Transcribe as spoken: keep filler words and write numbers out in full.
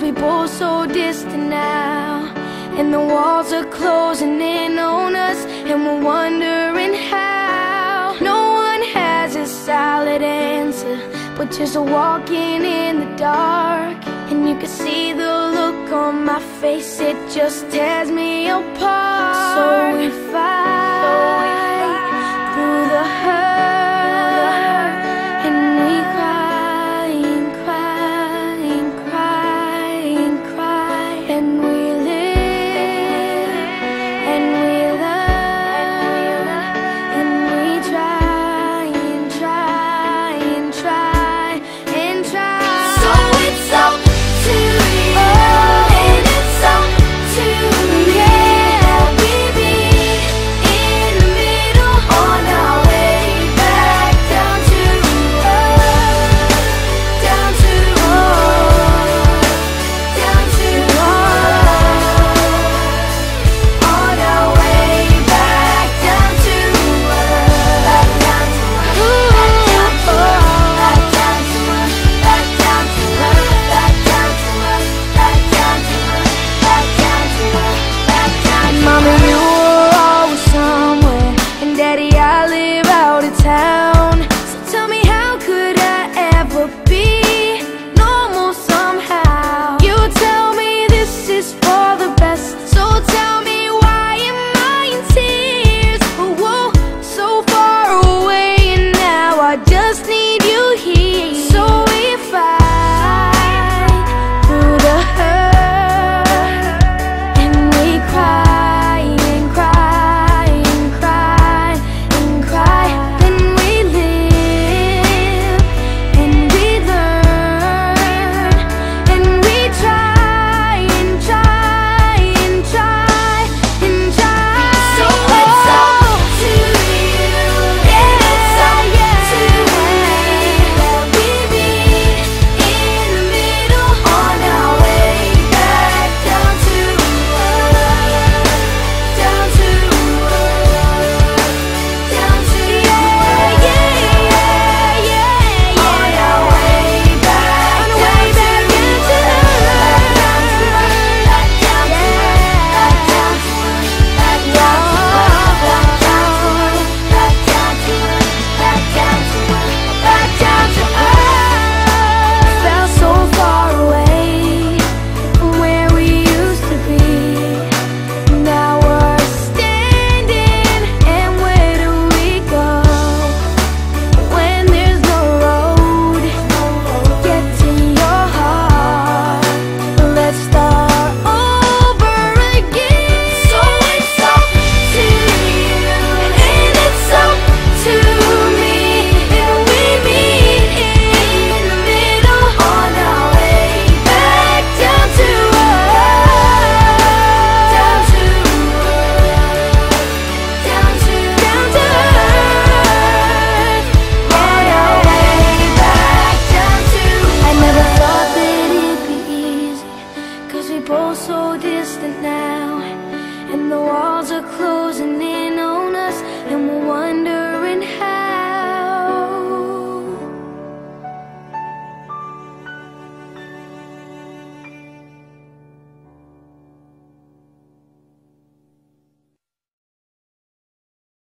we both so distant now, and the walls are closing in on us, and we're wondering how. No one has a solid answer, but just walking in the dark. And you can see the look on my face, it just tears me apart. So we fight through the hurt, and we cry and cry and cry and cry, and we live and we learn, and we try and try and try and try. So it's up to you, and it's up to me. Yeah, we meet in the middle on our way back down to earth, down to earth, down to earth, on our way back down to earth, back down to earth, back down to earth, back down to earth, back down to earth, back down to earth, back down to earth, back down to earth, back down to earth. Mama, you were always somewhere, and Daddy, I live out of town. So tell me, how could I ever be normal somehow? You tell me this is for the best, so tell me, why am I in tears? Oh, whoa, so far away, and now I just need you here. So we fight through the hurt, and we cry and cry and cry and cry, and we live and we learn, and we try and try and try and try. So it's up to you, and it's up to me. We meet in the middle on our way back down to earth, down to earth, down to earth. Yeah, yeah, yeah, yeah. On our way back, on our way back into earth, back down to earth, back down to earth, back down to earth, back down to earth, back down to earth, back down to earth, back down to earth. Felt so far away from where we used to be. Now we're standing, and where do we go when there's no road to get to your heart? Let's start over again. So it's up to you, and it's up to me, and we meet in the middle on our way back down to earth, down to earth, down to down to earth, on our way back down to earth. I never thought that it'd be easy, 'cause we both so distant now.